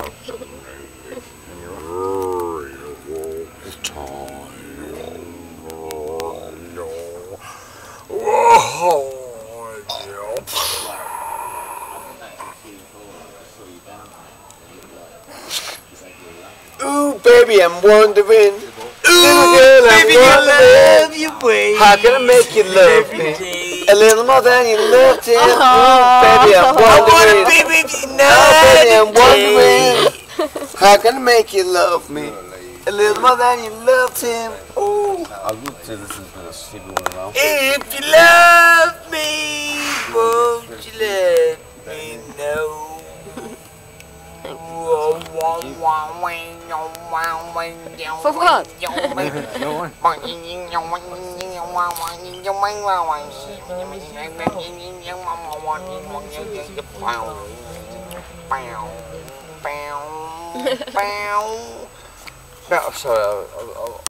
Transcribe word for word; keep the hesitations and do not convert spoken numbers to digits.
Ooh, baby, I'm wondering. Ooh, girl, baby, I love you, baby. How can I make you love me? A little more than you loved him. Uh-huh. Ooh, baby, I'm wondering. I wanna be with you Oh, baby, I'm now. wondering. How can I make you love me? A little more than you loved him. Ooh. I looked at this as a stupid one now. If you love me, won't you let me know? For what? No, sorry. I, I, I,